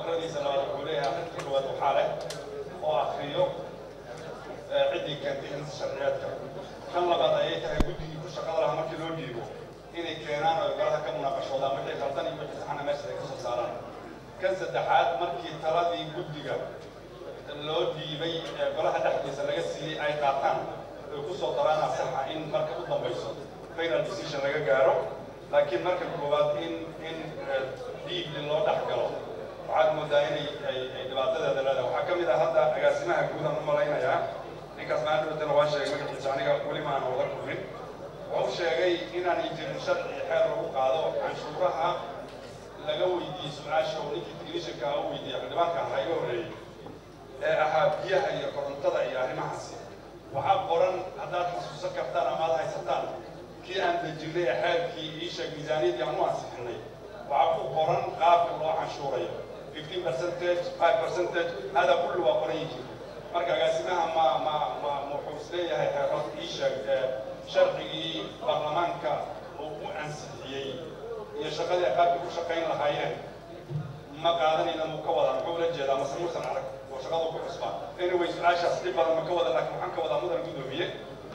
فقرة سنوات كلها أخذت وحالة وأخريو عدي كانت هنس شرعيات كان لبعض أيتها جودي كل شغالة ما كيلو جيبو إني كينان وقالها كمناقشة ولا مرة خلطني بس أنا ماشي كسر صاران كان سدحات مركي ترى دي جودي اللو جيبي قالها تحدي سلقسي أي قاطان كسر طرانا صحة إن مركب ضمبيصو بين الديسيشن لقى جارو لكن مركب كوبات إن ديب للو دحقلو وعاد مدايني أي دبعتها دلالة وحكم إذا هذا أقاسمها جودا مملاينا يا ninkaas maanta uu tan waa sheegay magaciisa aniga wali ma aan wada kulmin wuxuu sheegay inaan jirin sharci xeer lagu qaado canshuuraha laga weydiiyo su'aasha oo ninkii tigrishanka uu weydiiyay xildhibaanka hay'o horeeyay ee ahaa biyaha iyo korontada iyo arrimahaasi waxaa qoran haddaad xasuusan kartaan ama aad haysataan kii aan dejinay xeerkii ii sheeg miisaaniyadii aan u ansixinay waxaa ku qoran qaabka loo canshuurayo 15% 5% hada kullu waa qoran yihiin marka agaasimaha ma wuxuu leeyahay xeerad ii sheeg sharcigii baarlamaanka oo u ansixiyey iyo shaqadii qaabkii ku shaqayn lahaayeen ma qaadanayna mu ka wada muxuu la jeedaa mase muusan arag oo shaqadu ku cusbaa anyway su-aashaas dhib badan ma ka wada laakiin waxaan ka wadaa mudan gudoomiye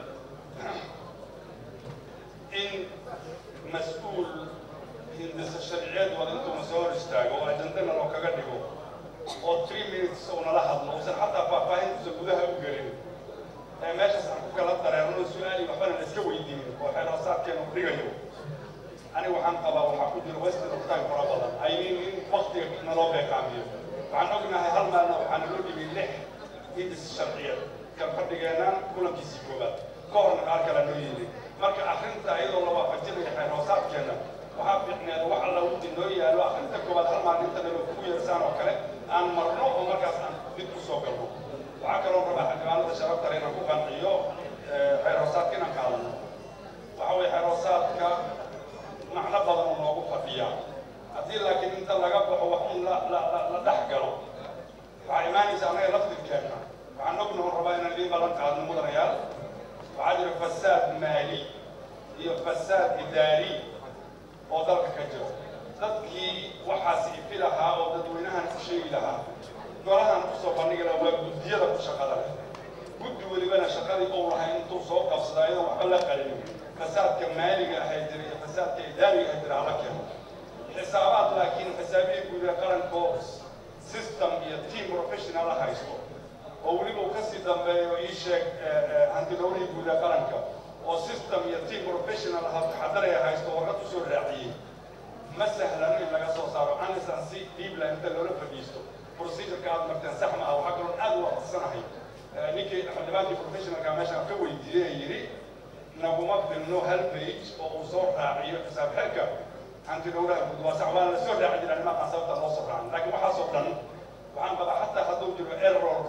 in mas-uul hindisa sharciyeed wada intuu na soo hor istaago oo ajandana loo kaga dhigo oo 3 minutes oo nala hadlo oo xataa faahfaahintiisa gudaha u gelin ee meeshaas aan ku kala dareerno su'aali waxbana la iska weydiin oo xeerarsaadkeenu dhigayo aniga waxaan qabaa waxaa ku jira west of time fara badan ay in waqtiga naloo beeqaamiyo waxaan ognahay hal maalna waxaan loo dhigay 6 hindis sharciyeed kan fadhigeenaan kulankiisii koobaad ka horna qaar kale noo yimid marka akhrinta iyadoo la waafajinayo xeerarsaadkeena waxaa fiicneed wax alla wixii noo yaalo akhrinta koobaad hal maalinta naloo ku yeersaan oo kale aan marno oo markaas aan dib ku soo galno waxaa kaloo rabaa xildhibaanada sharafta leh inaan ku qanciyo xeerarsaadka inaan qaadano waxa weeye xeerarsaadka macno badan oo noogu fadhiyaa haddii laakiin inta laga baxo wax un la dhex galo waxaa imaanaysa anaga laftirkeena waxaan ognaho rabaa inaan idiin ballan qaadno mudanayaal waxaa jira fasaad maali iyo fasaad idaari oo dalka ka jiro dadkii waxaasi ifi lahaa oo dadweynahan ku sheegi lahaa golahan ku soo bandhigi lahaa waa guddiyada ku shaqada leh guddi welibana shaqadii uu lahay intuu soo qabsada iyadoo waxba la qalin fasaadka maaliga ahay jira iyo fasaadka idaariga ahay jira hala keeno xisaabaad laakiin xisaabiyi guud ee qarankoo system iyo team professional la haysto oo weliba uu kasii dambeeyo ii sheeg hantidhowrihii guud ee qaranka oo system iyo team professional taxadaraya haysto warqad usoo raaciyey ما سهل إن لقى صار أنا سأنسي ديبلا أنت لو لفديستو procedure كاد مرتين سحمة أو حقرون أدوى الصناعي نيكي حدبان دي professional كماشة كوي دي يري نقوم بإنه هالبيج أو صور راعي حساب حركة أنت دورة بدواسع وأنا سؤال راعي لأن ما حسبت الله صفران لكن ما حسبتن وعن بقى حتى خدوا جرو error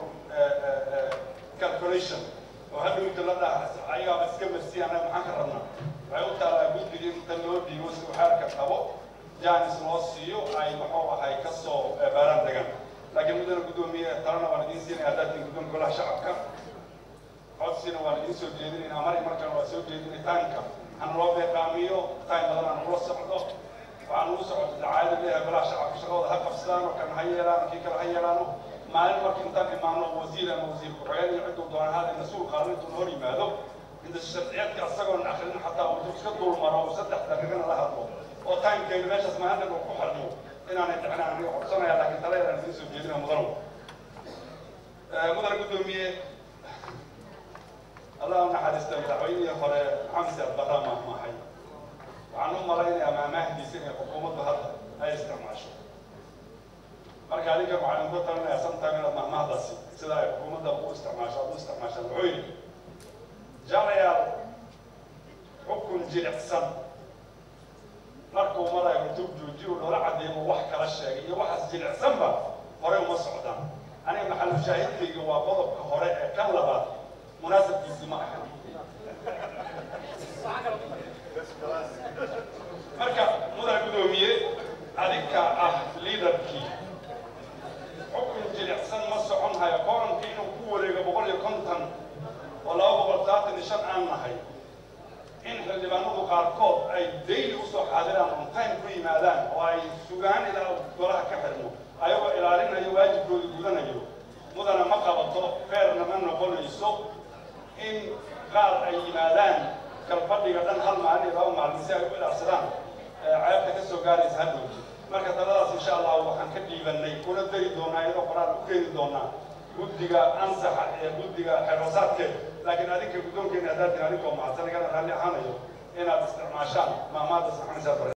calculation وهذا يمكن لنا أيها بس كم بس أنا ما حكرنا وعيوت على جود دي تنور دي وسط حركة أبو جانس نوصيو أي محور هاي كسو باران دجان لكن مدن القدومية ترانا واردين سين أدات القدوم كلها شعبك عدسين واردين سو جديدين إن أمري مركز وسو جديدين تانكا عن رابع قاميو تاين بدل عن وصل عضو وعن وصل العائلة اللي بلا شعب شغل هاك فسلان وكان هيلان كي كان هيلانو ما المركز تاني معنا وزير كحيان يعدوا دون هذا المسؤول قارن تنوري ماذا إذا الشرعيات كأسرون آخرين حتى وتوصل دور مرة وسدح دقيقة لها oo time kay meeshaas ma hadda ku xarno inaan intixaan aniga xogsanaya laakiin talada aan soo jeedina mudan gudoomiye Allah naxariista madaxweynaha hore Xamse Barama maxay waxaan u malaynayaa maamahdiisa in xukuumadda hadda ay isticmaasho marka adiga waxaan ku talinayaa santaan inaad mahmahdaasi sida ay xukuumadda u isticmaasho wuxuu yidhi jarayaal xukun jilicsan markuu marayo tub joojiyo loola cadeeyo wax kala sheegay iyo waxaas jilicsanba hore uma socdaan aniga maxallu shaahidkayga waa qodobka hore ee kan labaad munaasabkiisi ma ahan marka mudan gudoomiye adinka ah liidarkii xukun jilicsan ma socon hayo kooranka inuu ku wareego 150 oo 235 aan nahay in xildhibaanadu qaarkood ay daily u soo xaadiraan on time ku yimaadaan oo ay sugaan ilaa golaha ka xirmo ayagoo ilaalin إن قال أي مادان كالفضل قدن هل معني لو مع المساء والأرسلان عيبتك السوقاري سهدوا marka taladaas insha Allah waxaan ka dhiibanay kuna dari doonaa iyadoo qoraal u keeni doonaa guddiga ansaxa ee guddiga xiroosaadka laakiin adinka guddoonkeena haddaad adinka oo mahadsan igana raalli ahaanayo inaad isticmaashaan maamaada saxanaysa